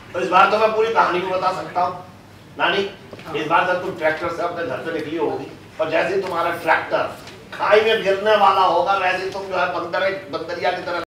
तो इस बार तो मैं पूरी कहानी को बता सकता हूँ नानी। इस बार जब तुम ट्रैक्टर से अपने घर से निकली होगी और जैसे ही तुम्हारा ट्रैक्टर खाई में गिरने वाला होगा वैसे तुम जो है बंदरिया की तरह